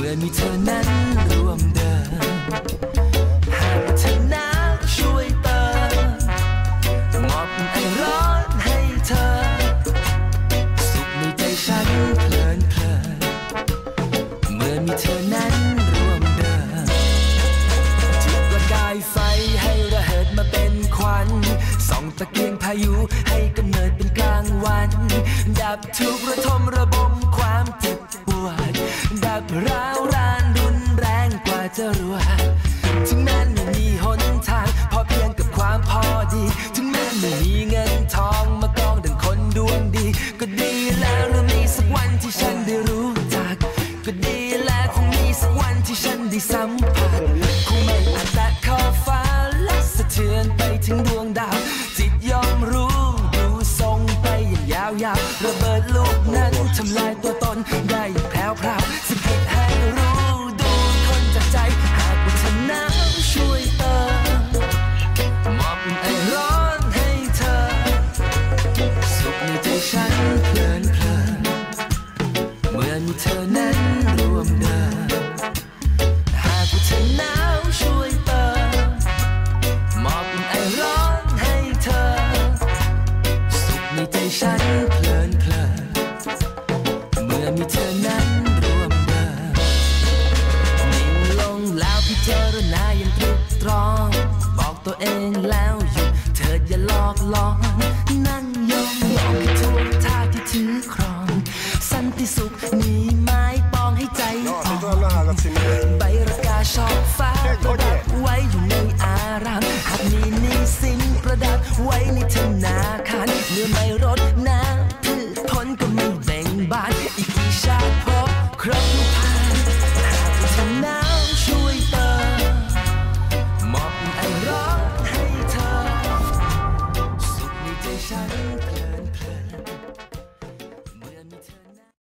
อมีเธอนั้นร่วมเดินหากเธอหนาวช่วยเติมมอบไอร้อนให้เธอสุขในใจฉันเพลินเพลินเมื่อมีเธอนั้นร่วมเดินจุดประกายไฟให้ระเหิดมาเป็นควันส่องตะเกียงพายุให้กำเนิดเป็นกลางวันดับทุกระทมระบมความเจ็บปวดดับร้าวรานรุนแรงกว่าจะรวยถึงแม้ไม่มีหนทางพอเพียงกับความพอดีถึงแม้ไม่มีเงินทองมากองดังคนดวงดีก็ดีแล้วหรือมีสักวันที่ฉันได้รู้จักก็ดีแล้วคงมีสักวันที่ฉันได้สัมผัสคงไม่อาจแตะขอบฟ้าและสะเทือนไปถึงดวงดาวจิตยอมรู้ดูทรงไปอย่างยาวๆระเบิดลูกนั้นทำลายตัวตนได้แผ่วพราวสะกิดให้รู้ดูคนจากใจหากว่าเธอหนาวช่วยเติมมอบไอร้อนให้เธอสุขในใจฉันเพลินเพลินเมื่อมีเธอนั้นร่วมเดินหากว่าเธอหนาวช่วยเติมมอบไอร้อนให้เธอสุขในใจฉันเพลินเพลินเมื่อมีเธอนั้นร่วมเดินนิ่งลงแล้วพิจารณาอย่างตรึกตรองบอกตัวเองแล้วหยุดเถิดอย่าหลอกลองนั่งยองมองให้ทั่วท่าที่ถือครองสันติสุขมีไม้ปองให้ใจอ่อนใบระกาชอบฟ้าประดับไว้อยู่ในอารามหากมีหนี้สินประดับไว้ในธนาคารเมื่อไม่รดน้ำพืชผลก็ไม่เบ่งบานอีกกี่ชาติพบครบผ่านหากเธอหนา